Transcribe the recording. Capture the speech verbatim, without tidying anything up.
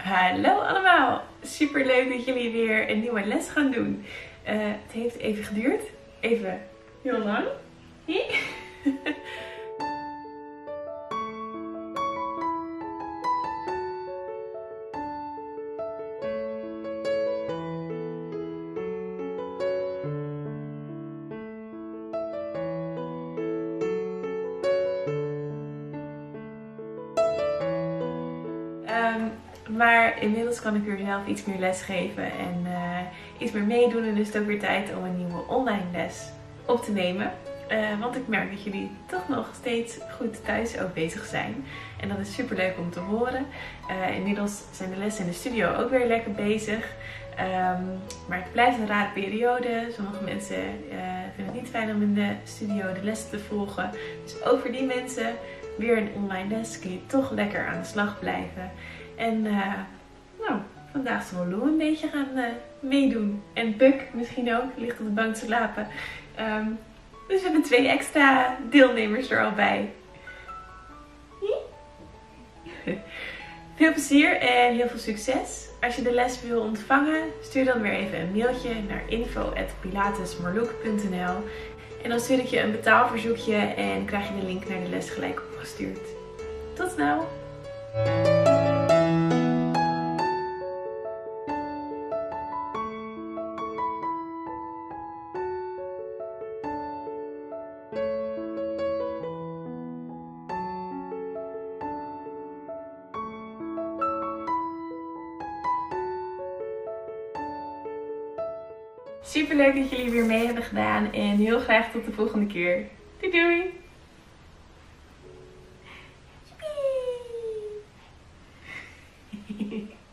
Hallo allemaal! Super leuk dat jullie weer een nieuwe les gaan doen. Uh, het heeft even geduurd. Even heel lang. Um, maar inmiddels kan ik weer zelf iets meer lesgeven en uh, iets meer meedoen. En dus het ook weer tijd om een nieuwe online les op te nemen. Uh, want ik merk dat jullie toch nog steeds goed thuis ook bezig zijn. En dat is super leuk om te horen. Uh, inmiddels zijn de lessen in de studio ook weer lekker bezig. Um, maar het blijft een rare periode. Sommige mensen uh, vinden het niet fijn om in de studio de lessen te volgen. Dus ook voor die mensen weer een online les. Kun je toch lekker aan de slag blijven. En uh, nou, vandaag zal Lou een beetje gaan uh, meedoen. En Puck misschien ook. Ligt op de bank te slapen. Um, dus we hebben twee extra deelnemers er al bij. Veel plezier en heel veel succes. Als je de les wil ontvangen, stuur dan weer even een mailtje naar info at pilatesmarloek punt n l. En dan stuur ik je een betaalverzoekje en krijg je de link naar de les gelijk opgestuurd. Tot snel! Super leuk dat jullie weer mee hebben gedaan en heel graag tot de volgende keer. Doei doei! Yippie!